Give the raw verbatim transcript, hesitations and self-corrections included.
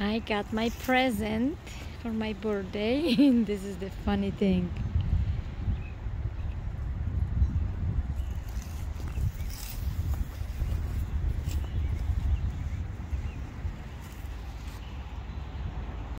I got my present for my birthday. This is the funny thing.